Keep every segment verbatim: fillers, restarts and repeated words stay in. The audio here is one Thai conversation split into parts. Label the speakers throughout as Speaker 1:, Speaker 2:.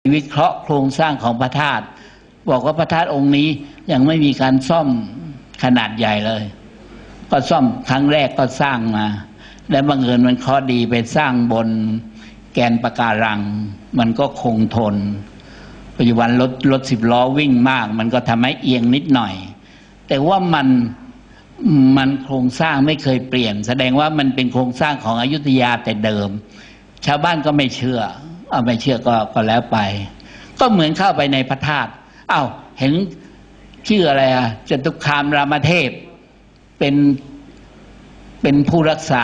Speaker 1: วิเคราะห์โครงสร้างของพระธาตุบอกว่าพระธาตุองค์นี้ยังไม่มีการซ่อมขนาดใหญ่เลยก็ซ่อมครั้งแรกก็สร้างมาและบังเอิญมันเคราะห์ดีไปสร้างบนแกนปะการังมันก็คงทนปัจจุบันรถรถสิบล้อวิ่งมากมันก็ทำให้เอียงนิดหน่อยแต่ว่ามันมันโครงสร้างไม่เคยเปลี่ยนแสดงว่ามันเป็นโครงสร้างของอยุธยาแต่เดิมชาวบ้านก็ไม่เชื่อเอาไม่เชื่อก็ก็แล้วไปก็เหมือนเข้าไปในพระธาตุอ้าวเห็นชื่ออะไรอ่ะจตุคามรามเทพเป็นเป็นผู้รักษา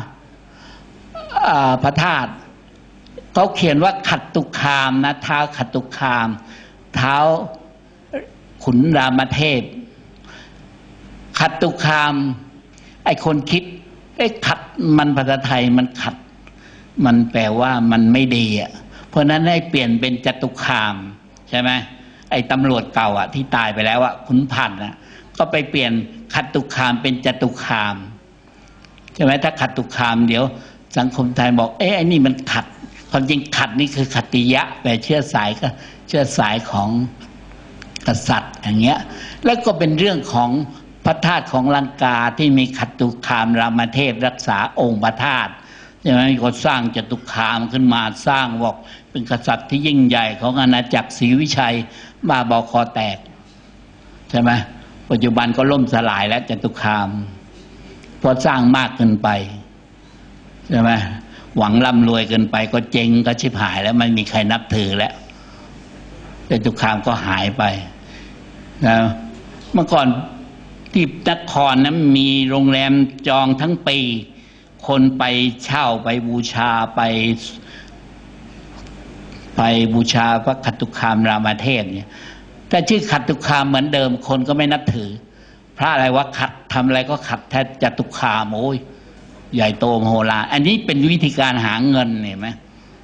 Speaker 1: พระธาตุเขาเขียนว่าขัตตุคามนะเท้าขัตตุคามเท้าขุนรามเทพขัตตุคามไอคนคิดไอขัดมันภาษาไทยมันขัดมันแปลว่ามันไม่ดีอ่ะเพราะนั้นให้เปลี่ยนเป็นจตุคามใช่ไหมไอตำรวจเก่าอ่ะที่ตายไปแล้วอ่ะขุนพันธ์อ่ะก็ไปเปลี่ยนขัตตุคามเป็นจตุคามใช่ไหมถ้าขัตตุคามเดี๋ยวสังคมไทยบอกเอ๊ะไอ้นี่มันขัดความจริงขัดนี่คือขัตติยะแปลเชื้อสายก็เชื้อสายของกษัตริย์อย่างเงี้ยแล้วก็เป็นเรื่องของพระธาตุของลังกาที่มีขัตตุคามรามเทพรักษาองค์พระธาตุใช่ไหมก็สร้างจตุคามขึ้นมาสร้างบอกเป็นกษัตริย์ที่ยิ่งใหญ่ของอาณาจักรศรีวิชัยบ้าบอคอแตกใช่ไหมปัจจุบันก็ล่มสลายแล้วจตุคามเพราะสร้างมากเกินไปใช่ไหมหวังร่ำรวยเกินไปก็เจ๊งก็ชิบหายแล้วไม่มีใครนับถือแล้วจตุคามก็หายไปนะเมื่อก่อนที่นครนั้นมีโรงแรมจองทั้งปีคนไปเช่าไปบูชาไปไปบูชาพระขัตตุคามรามเทพเนี่ยแต่ชื่อขัตตุคามเหมือนเดิมคนก็ไม่นับถือพระอะไรวะขัดทำอะไรก็ขัดแท้จตุคามโอ้ยใหญ่โตมโหฬารอันนี้เป็นวิธีการหาเงินเห็นไหม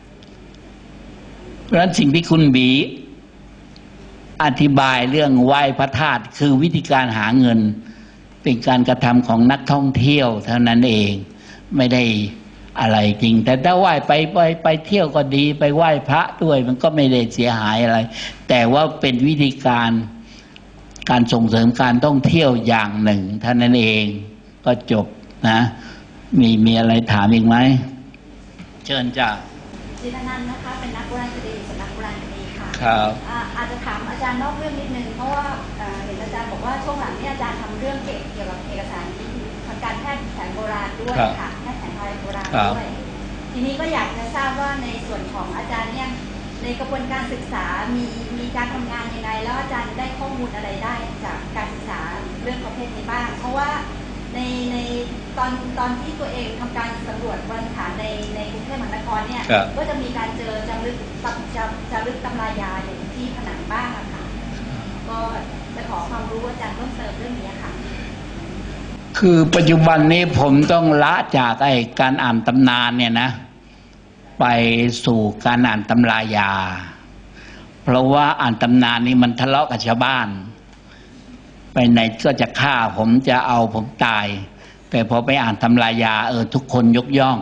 Speaker 1: เพราะฉะนั้นสิ่งที่คุณบีอธิบายเรื่องไหว้พระธาตุคือวิธีการหาเงินเป็นการกระทำของนักท่องเที่ยวเท่านั้นเองไม่ได้อะไรจริงแต่ถ้าไหว้ไปไปไปเที่ยวก็ดีไปไหว้พระด้วยมันก็ไม่ได้เสียหายอะไรแต่ว่าเป็นวิธีการการส่งเสริมการท่องเที่ยวอย่างหนึ่งเท่านั้นเองก็จบนะมีมีอะไรถามอีกไหมเชิญจ้ะ
Speaker 2: จิตนันท์นะคะเป็นนักโบราณคดีสำนักโบราณคดีค่ะ
Speaker 1: ครับ
Speaker 2: อาจจะถามอาจารย์นอกเรื่องนิดนึงเพราะว่าเห็นอาจารย์บอกว่าช่วงหลังนี้อาจารย์ทำเรื่องเกี่ยวกับเอกสารทางการแพทย์แผนโบราณด้วยค่ะแพทย์แผนไทยโบราณด้วยทีนี้ก็อยากจะทราบว่าในส่วนของอาจารย์เนี่ยในกระบวนการศึกษามีมีการทำงานยังไงแล้วอาจารย์ได้ข้อมูลอะไรได้จากการศึกษาเรื่องประเภทนี้บ้างเพราะว่าในในตอนตอนที่ตัวเองทำการสำรวจบริฐานในในกรุงเทพมหานครเนี่ยก็จะมีการเจอจารึกจาจารึกตำรายาอยู่ที่ผนังบ้างค่ะก็จะขอความรู้อาจารย์เพิ่มเติมเรื่องนี้ค่ะ
Speaker 1: คือปัจจุบันนี้ผมต้องละจากไอ้การอ่านตำนานเนี่ยนะไปสู่การอ่านตำรายาเพราะว่าอ่านตำนานนี่มันทะเลาะกับชาวบ้านไปไหนก็จะฆ่าผมจะเอาผมตายแต่พอไปอ่านตำรายาเออทุกคนยกย่อง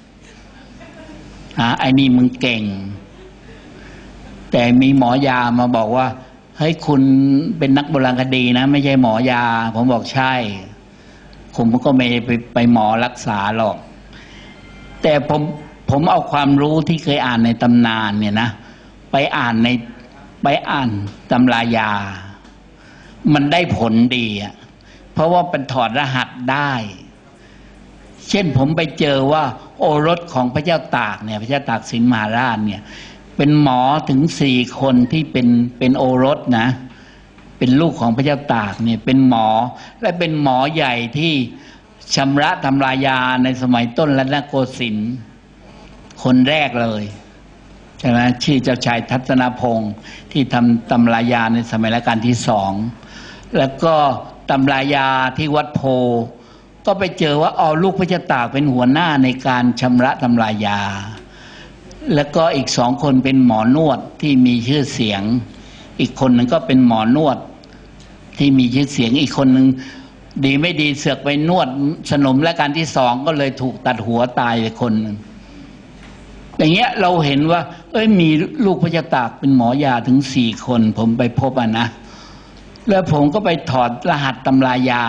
Speaker 1: อ่ะไอ้นี่มึงเก่งแต่มีหมอยามาบอกว่าเฮ้ยคุณเป็นนักโบราณคดีนะไม่ใช่หมอยาผมบอกใช่ผมก็ไม่ไปไปหมอรักษาหรอกแต่ผมผมเอาความรู้ที่เคยอ่านในตำนานเนี่ยนะไปอ่านในไปอ่านตำรายามันได้ผลดีอ่ะเพราะว่าเป็นถอดรหัสได้เช่นผมไปเจอว่าโอรสของพระเจ้าตากเนี่ยพระเจ้าตากสินมหาราชเนี่ยเป็นหมอถึงสี่คนที่เป็นเป็นโอรสนะเป็นลูกของพระเจ้าตากเนี่ยเป็นหมอและเป็นหมอใหญ่ที่ชำระตำรายาในสมัยต้นรัตนโกสินทร์คนแรกเลยใช่ไหมชื่อเจ้าชายทัศนพงศ์ที่ทำตำรายาในสมัยรัชกาลที่สองแล้วก็ตำรายาที่วัดโพก็ไปเจอว่าอ๋อลูกพระเจ้าตากเป็นหัวหน้าในการชำระตำรายาแล้วก็อีกสองคนเป็นหมอนวดที่มีชื่อเสียงอีกคนหนึ่งก็เป็นหมอนวดที่มีชื่อเสียงอีกคนหนึ่งดีไม่ดีเสือกไปนวดสนมและการที่สองก็เลยถูกตัดหัวตายไปคนหนึ่งอย่างเงี้ยเราเห็นว่าเอ้ยมีลูกพระเจ้าตากเป็นหมอยาถึงสี่คนผมไปพบอ่ะนะแล้วผมก็ไปถอดรหัสตำรายา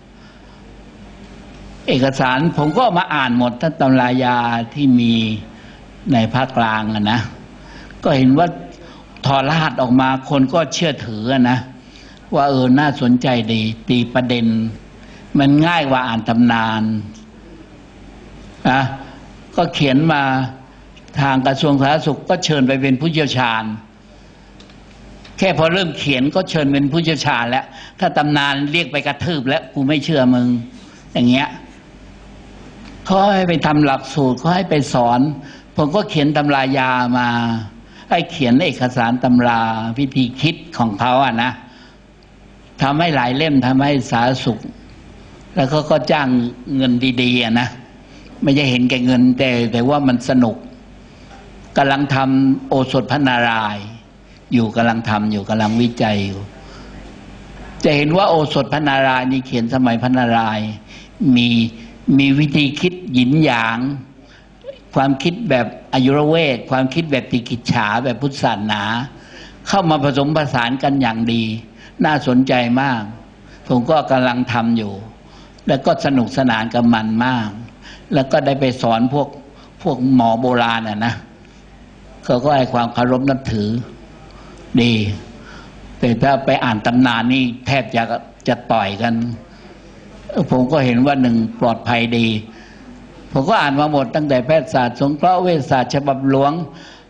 Speaker 1: เอกสารผมก็มาอ่านหมดทั้งตำรายาที่มีในภาคกลางอะนะก็เห็นว่าถอดรหัสออกมาคนก็เชื่อถือนะว่าเออน่าสนใจดีตีประเด็นมันง่ายกว่าอ่านตำนานนะก็เขียนมาทางกระทรวงสาธารณสุขก็เชิญไปเป็นผู้เชี่ยวชาญแค่พอเริ่มเขียนก็เชิญเป็นผู้เชี่ยวชาญแล้วถ้าตำนานเรียกไปกระทืบแล้วกูไม่เชื่อมึงอย่างเงี้ยเขาให้ไปทำหลักสูตรเขาให้ไปสอนผมก็เขียนตำรายามาให้เขียนเอกสารตำราวิธีคิดของเขาอ่ะนะทำให้หลายเล่มทำให้สาธารณสุขแล้วเขาก็จ้างเงินดีๆอ่ะนะไม่ใช่เห็นแก่เงินแต่แต่ว่ามันสนุกกำลังทำโอสถพระนารายณ์อยู่กำลังทำอยู่กำลังวิจัยอยู่จะเห็นว่าโอสถพระนารายณ์นี่เขียนสมัยพระนารายณ์มีมีวิธีคิดหยินหยางความคิดแบบอายุรเวทความคิดแบบติกิจฉาแบบพุทธศาสนาเข้ามาผสมผสานกันอย่างดีน่าสนใจมากผมก็กำลังทำอยู่แล้วก็สนุกสนานกับมันมากแล้วก็ได้ไปสอนพวกพวกหมอโบราณอ่ะนะเขาก็ให้ความเคารพนับถือดีแต่ถ้าไปอ่านตำนานนี่แทบจะจะต่อยกันผมก็เห็นว่าหนึ่งปลอดภัยดีผมก็อ่านมาหมดตั้งแต่แพทยศาสตร์สงเคราะห์เวชศาสตร์ฉบับหลวง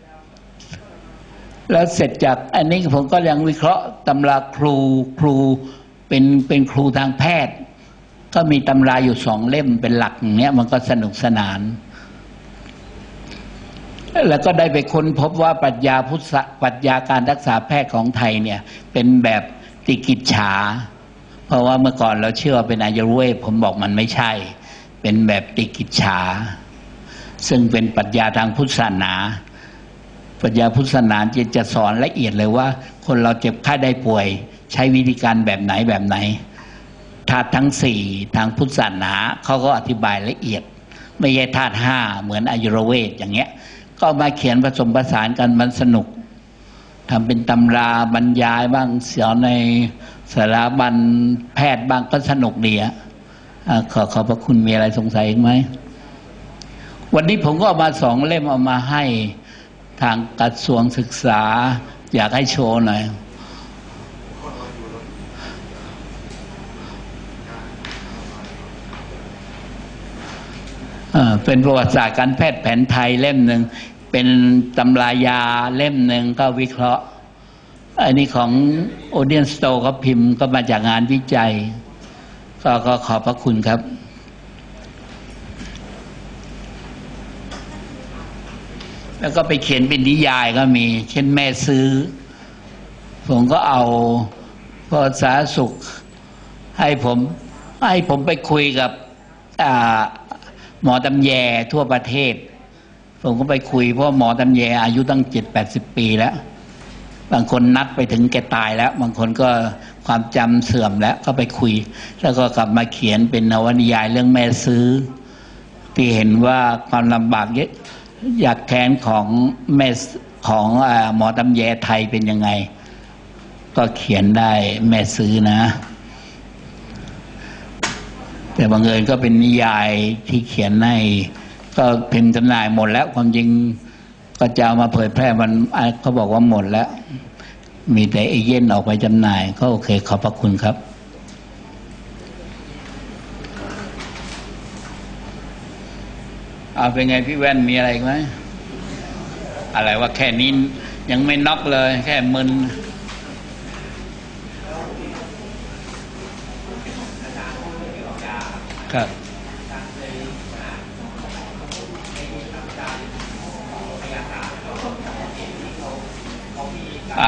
Speaker 1: แล้วเสร็จจากอันนี้ผมก็ยังวิเคราะห์ตำราครูครูเป็นเป็นครูทางแพทย์ก็มีตำราอยู่สองเล่มเป็นหลักอย่างเนี้ยมันก็สนุกสนานแล้วก็ได้ไปค้นพบว่าปรัชญาพุทธปรัชญาการรักษาแพทย์ของไทยเนี่ยเป็นแบบติกิจฉาเพราะว่าเมื่อก่อนเราเชื่อว่าเป็นอายุรเวทผมบอกมันไม่ใช่เป็นแบบติกิจฉาซึ่งเป็นปรัชญาทางพุทธศาสนาปรัชญาพุทธศาสนาจะจะสอนละเอียดเลยว่าคนเราเจ็บไข้ได้ป่วยใช้วิธีการแบบไหนแบบไหนธาตุทั้งสี่ทางพุทธศาสนาเขาก็อธิบายละเอียดไม่ใช่ธาตุห้าเหมือนอายุรเวทอย่างเงี้ยก็มาเขียนผสมผสานกันมันสนุกทำเป็นตำราบรรยายบ้างเสียในสถาบันแพทย์บ้างก็สนุกดีอ่ะขอขอบพระคุณมีอะไรสงสัยอีกไหมวันนี้ผมก็เอามาสองเล่มเอามาให้ทางกระทรวงศึกษาอยากให้โชว์หน่อยเป็นประวัติศาสตร์การแพทย์แผนไทยเล่มหนึ่งเป็นตำรายาเล่มหนึ่งก็วิเคราะห์อันนี้ของโอเดียนสโตเขาพิมพ์ก็มาจากงานวิจัยก็ก็ขอบพระคุณครับแล้วก็ไปเขียนเป็นนิยายก็มีเช่นแม่ซื้อผมก็เอาพอสาธารณสุขให้ผมให้ผมไปคุยกับหมอตำแยทั่วประเทศผมก็ไปคุยเพราะหมอตำแยอายุตั้งเจ็ดแปดสิบปีแล้วบางคนนัดไปถึงแกตายแล้วบางคนก็ความจำเสื่อมแล้วก็ไปคุยแล้วก็กลับมาเขียนเป็นนวนิยายเรื่องแม่ซื้อที่เห็นว่าความลำบากเยอะอยากแค้นของแม่ของหมอตำแยไทยเป็นยังไงก็เขียนได้แม่ซื้อนะแต่บังเอิญก็เป็นนิยายที่เขียนในก็พิมพ์จำหน่ายหมดแล้วความจริงก็จะเอามาเผยแพร่มันเขาบอกว่าหมดแล้วมีแต่เอเย่นออกไปจำหน่ายก็โอเคขอบพระคุณครับเอาเป็นไงพี่แว่นมีอะไรไหมอะไรว่าแค่นี้ยังไม่น็อกเลยแค่มึนครับอ่า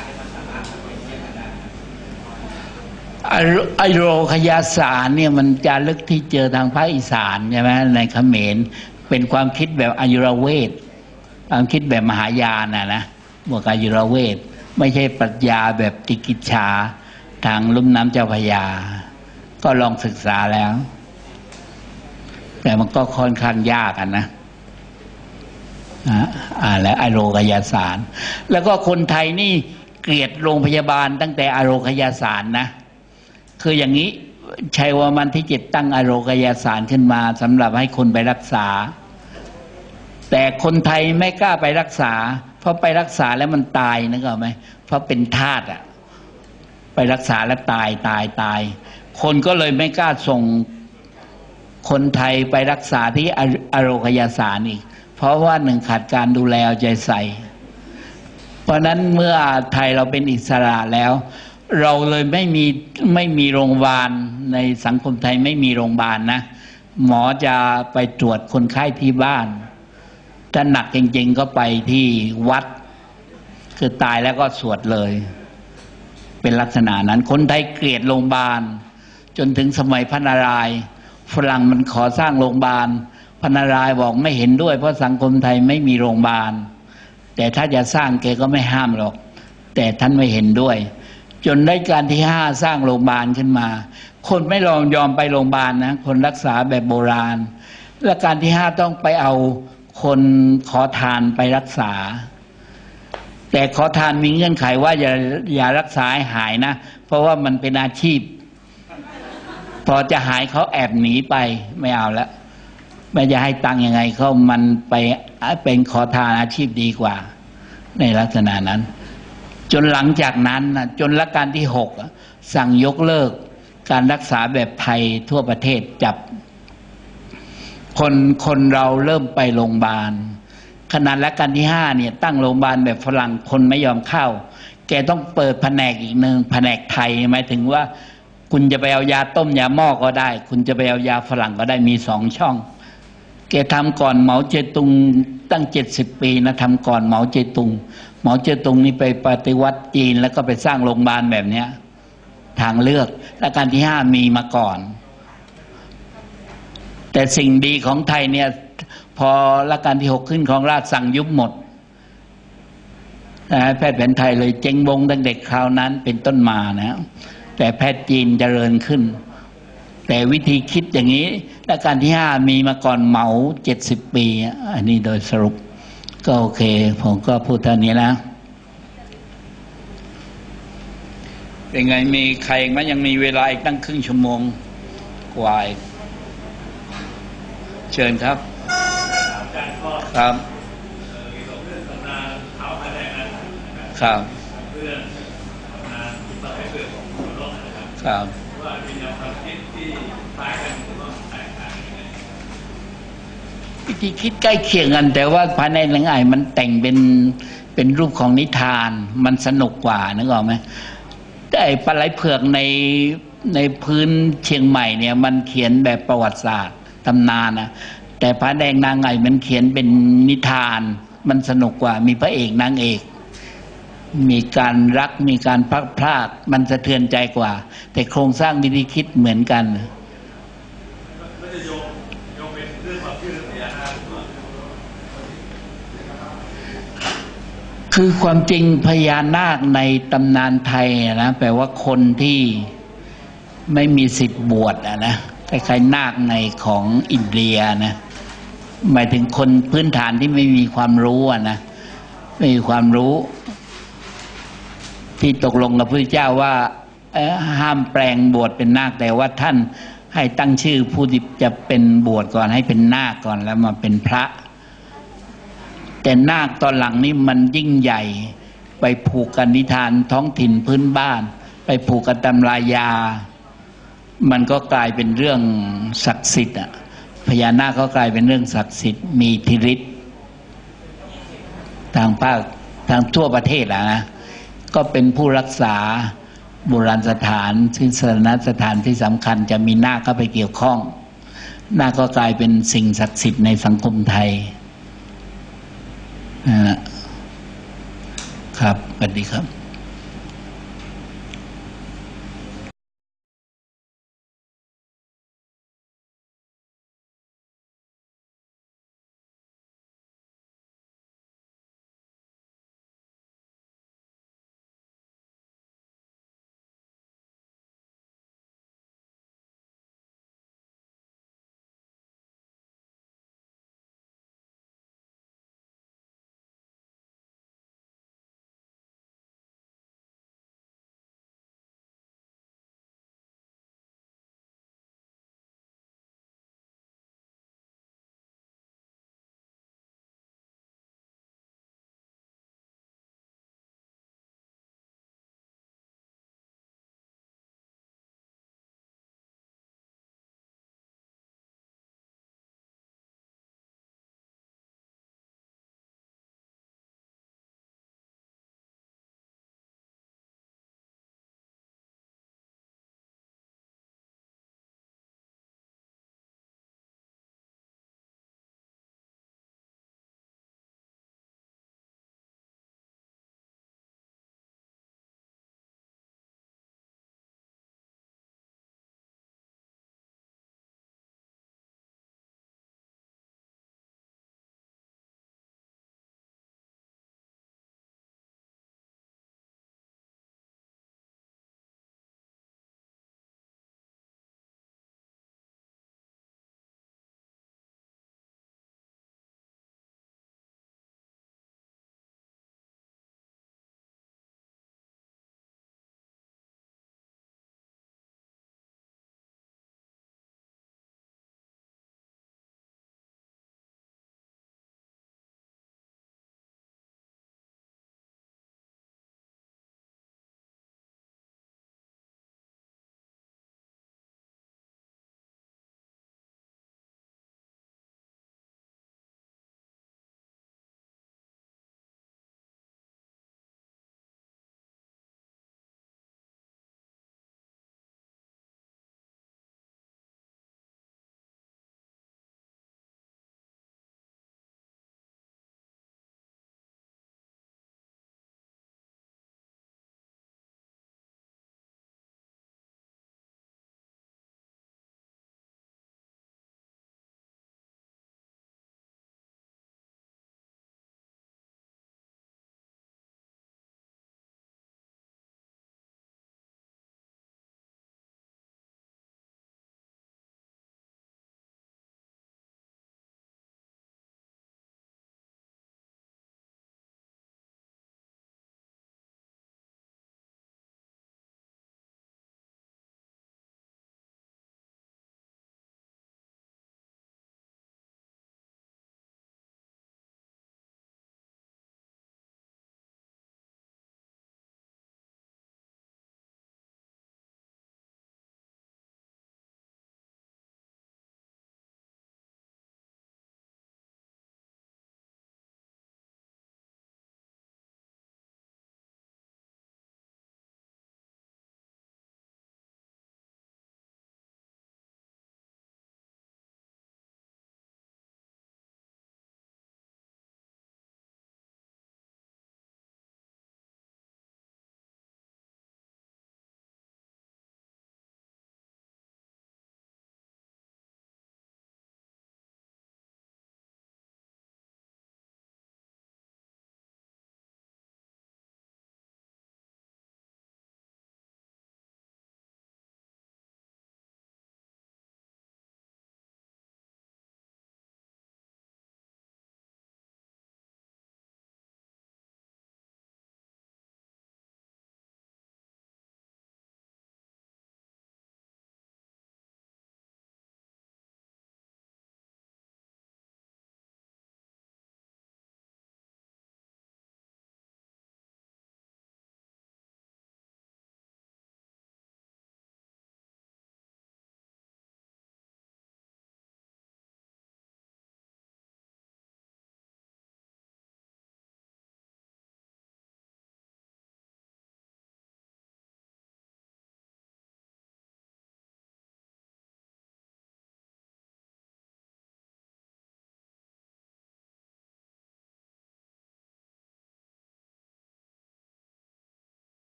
Speaker 1: ไอโรคยาสารเนี่ยมันจารึกที่เจอทางภาคอีสานใช่ไหมในเขมรเป็นความคิดแบบอายุรเวทความคิดแบบมหายานนะนะบวกอายุรเวทไม่ใช่ปรัชญาแบบติกิจฉาทางลุ่มน้ำเจ้าพระยาก็ลองศึกษาแล้วแต่มันก็ค่อนข้างยากอ่ะนะอ่าและอโรคยาสารแล้วก็คนไทยนี่เกลียดโรงพยาบาลตั้งแต่อโรคยาสารนะคืออย่างนี้ชัยวรมันที่เจ็ดตั้งอโรคยาสารขึ้นมาสำหรับให้คนไปรักษาแต่คนไทยไม่กล้าไปรักษาเพราะไปรักษาแล้วมันตายนึกออกไหมเพราะเป็นทาสอ่ะไปรักษาแล้วตายตายตายคนก็เลยไม่กล้าส่งคนไทยไปรักษาที่อโรคยาสารอีกเพราะว่าหนึ่งขาดการดูแลเอาใจใส่เพราะนั้นเมื่อไทยเราเป็นอิสระแล้วเราเลยไม่มีไม่มีโรงพยาบาลในสังคมไทยไม่มีโรงพยาบาลนะหมอจะไปตรวจคนไข้ที่บ้านถ้าหนักจริงๆก็ไปที่วัดคือตายแล้วก็สวดเลยเป็นลักษณะนั้นคนไทยเกลียดโรงพยาบาลจนถึงสมัยพระนารายณ์ฝรั่งมันขอสร้างโรงพยาบาลพระนารายณ์บอกไม่เห็นด้วยเพราะสังคมไทยไม่มีโรงพยาบาลแต่ถ้าจะสร้างแกก็ไม่ห้ามหรอกแต่ท่านไม่เห็นด้วยจนได้การที่ห้าสร้างโรงพยาบาลขึ้นมาคนไม่ลองยอมไปโรงพยาบาลนะคนรักษาแบบโบราณและการที่ห้าต้องไปเอาคนขอทานไปรักษาแต่ขอทานมีเงื่อนไขว่าอย่าอย่ารักษาให้หายนะเพราะว่ามันเป็นอาชีพพอจะหายเขาแอบหนีไปไม่เอาแล้วไม่จะให้ตังค์ยังไงเขามันไปเป็นขอทานอาชีพดีกว่าในลักษณะนั้นจนหลังจากนั้นนะจนรัชกาลที่หกสั่งยกเลิกการรักษาแบบไทยทั่วประเทศจับคนคนเราเริ่มไปโรงพยาบาลขนาดรัชกาลที่ห้าเนี่ยตั้งโรงพยาบาลแบบฝรั่งคนไม่ยอมเข้าแกต้องเปิดแผนกอีกหนึ่งแผนกไทยหมายถึงว่าคุณจะไปเอายาต้มยาหม้อก็ได้คุณจะไปเอายาฝรั่งก็ได้มีสองช่องแกทำก่อนเหมาเจ๋อตุงตั้งเจ็ดสิบปีนะทำก่อนเหมาเจ๋อตุงเหมาเจ๋อตุงนี่ไปปฏิวัติจีนแล้วก็ไปสร้างโรงพยาบาลแบบเนี้ยทางเลือกรัชกาลที่ห้ามีมาก่อนแต่สิ่งดีของไทยเนี่ยพอรัชกาลที่หกขึ้นของราชสั่งยุบหมดแพทย์แผนไทยเลยเจ๊งบงตั้งแต่คราวนั้นเป็นต้นมานะแต่แพทย์จีนเจริญขึ้นแต่วิธีคิดอย่างนี้รัชกาลที่ห้ามีมาก่อนเหมาเจ็ดสิบปีอันนี้โดยสรุปก็โอเคผมก็พูดเท่านี้นะเป็นไงมีใครไหมยังมีเวลาอีกตั้งครึ่งชั่วโมงกว่าเชิญครับครับครับครับวิธีคิดใกล้เคียงกันแต่ว่าภายในหนังไอ้มันแต่งเป็นเป็นรูปของนิทานมันสนุกกว่านึกออกไหมแต่ปลาไหลเผือกในในพื้นเชียงใหม่เนี่ยมันเขียนแบบประวัติศาสตร์ตำนานนะแต่พระแดงนางไอ้มันเขียนเป็นนิทานมันสนุกกว่ามีพระเอกนางเอกมีการรักมีการพลัดพรากมันสะเทือนใจกว่าแต่โครงสร้างวิธีคิดเหมือนกันคือความจริงพญานาคในตำนานไทยนะแปลว่าคนที่ไม่มีสิทธิ์บวชอะนะคล้ายๆนาคในของอินเดียนะหมายถึงคนพื้นฐานที่ไม่มีความรู้อะนะไม่มีความรู้ที่ตกลงกับพระพุทธเจ้าว่าห้ามแปลงบวชเป็นนาคแต่ว่าท่านให้ตั้งชื่อผู้ที่จะเป็นบวชก่อนให้เป็นนาคก่อนแล้วมาเป็นพระแต่นาคตอนหลังนี่มันยิ่งใหญ่ไปผูกกันนิทานท้องถิ่นพื้นบ้านไปผูกกันตำรายามันก็กลายเป็นเรื่องศักดิ์สิทธิ์อ่ะพญานาคก็กลายเป็นเรื่องศักดิ์สิทธิ์มีอิทธิฤทธิ์ทางภาคทางทั่วประเทศอ่ะนะก็เป็นผู้รักษาโบราณสถานซึ่งสถานสถานที่สำคัญจะมีนาคเข้าไปเกี่ยวข้องนาคก็กลายเป็นสิ่งศักดิ์สิทธิ์ในสังคมไทยนะครับสวัสดีครับ